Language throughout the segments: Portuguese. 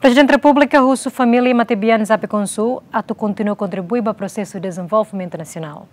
Presidente da República Russo Família Matebian Zape Consu atu continua a contribuir para o processo de desenvolvimento nacional.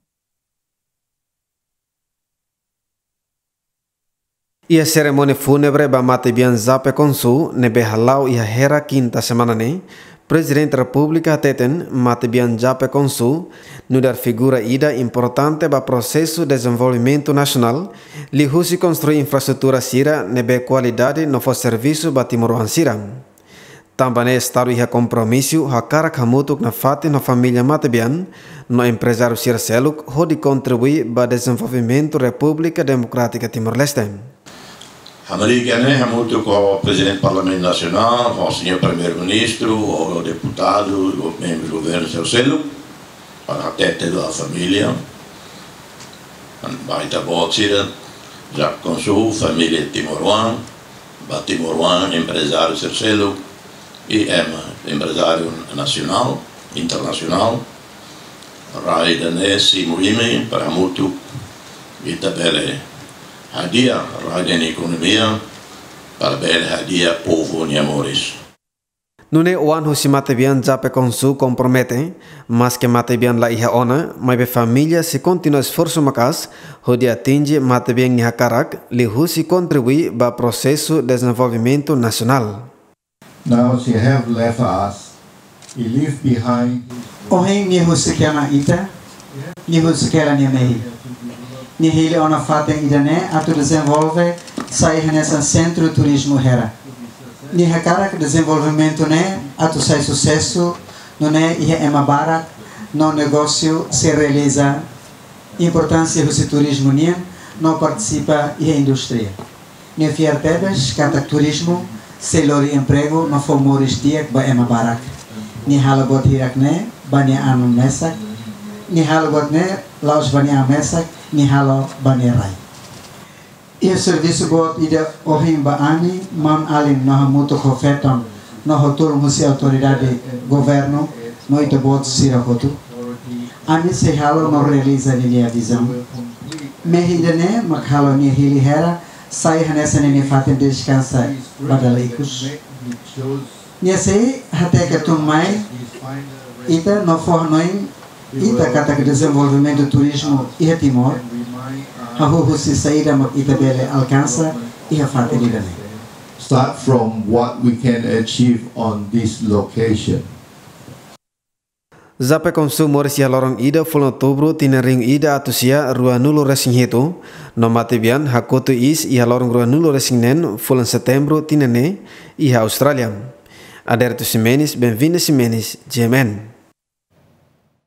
E a cerimônia fúnebre para Matebian Zape Consu nebe halau e a hera quinta semana ne Presidente da República Teten Matebian Zape Consu no dar figura ida importante para o processo de desenvolvimento nacional li husi construir infraestrutura sira nebe qualidade no for serviço para Timor Siram. Também Estado e compromisso a cara kamutuk na fati na família Matebian no empresário sira seluk hodi contribuir para o desenvolvimento da República Democrática Timor-Leste. Americane muito com o presidente do Parlamento Nacional, com o senhor primeiro-ministro, o deputado, o membro do governo seu selo, para a tete da família, baita botira, já com sua família Timoruan, Timoruan empresário seu selo e empresário nacional, internacional, raida nesse muime para muito itabele hadiah raja ekonomia para bel hadiah povo ni amores. Nune uan husi Matebian Zape Consu compromete, mas que Matebian la iha ona, mas be família se continua esforço macas, hodi atinge Matebian ni hakarak, li husi contribui para o processo de desenvolvimento nacional. Now she have left us, he leave behind. Ohing ni husi kena ita, ni husi kena ni mehi. Ni hili ona fatem idane atu desenvolve sai nessa centro turismo hera. Ni hakara que desenvolvimento né atu sai sucesso no né e é mabara no negócio se realiza importância do turismo nia não participa e indústria. Ni fiar pebes kata turismo se lori emprego no formores dia ba é mabara. Ni halabot hirak né banya anu mesak. Ni halabot né laos banya mesak. Ni halo banerai. Ia serviço bot ida ohim baani man alin no mutu khofeton no hotur musi autoridade governo no ita bot sira hotu. Ani se halo no realiza ni a visão. Mehidane makhalo ni hili hera sai hanesa ni fatem descansa badalaikus. Ni sei até que tumai ita no fornoin ita kata que desenvolvimento do turismo e Timor, a rua se saída ita bele alcança e a fatalidade. Start from what we can achieve on this location. Zape Consu morisi halorong ida full outubro tinering ida atusia rua nulo resing hetu, no Matebian hakotu is i halorong rua nulo resing nen full setembro tinene i Australia. Adertu Simenis, bem-vindo Simenis, Jemen.